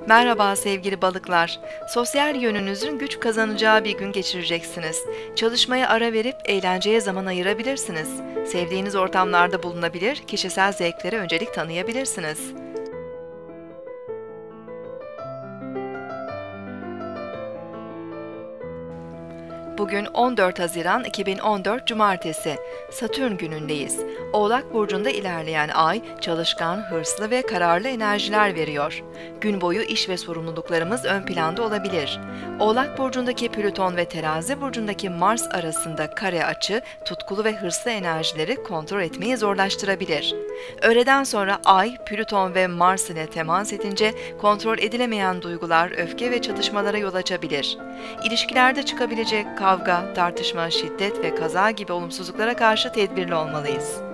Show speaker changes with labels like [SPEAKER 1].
[SPEAKER 1] Merhaba sevgili balıklar. Sosyal yönünüzün güç kazanacağı bir gün geçireceksiniz. Çalışmaya ara verip eğlenceye zaman ayırabilirsiniz. Sevdiğiniz ortamlarda bulunabilir, kişisel zevklere öncelik tanıyabilirsiniz. Bugün 14 Haziran 2014 Cumartesi, Satürn günündeyiz. Oğlak burcunda ilerleyen ay, çalışkan, hırslı ve kararlı enerjiler veriyor. Gün boyu iş ve sorumluluklarımız ön planda olabilir. Oğlak burcundaki Plüton ve Terazi burcundaki Mars arasında kare açı, tutkulu ve hırslı enerjileri kontrol etmeyi zorlaştırabilir. Öğleden sonra ay, Plüton ve Mars ile temas edince kontrol edilemeyen duygular, öfke ve çatışmalara yol açabilir. İlişkilerde çıkabilecek kavga, tartışma, şiddet ve kaza gibi olumsuzluklara karşı tedbirli olmalıyız.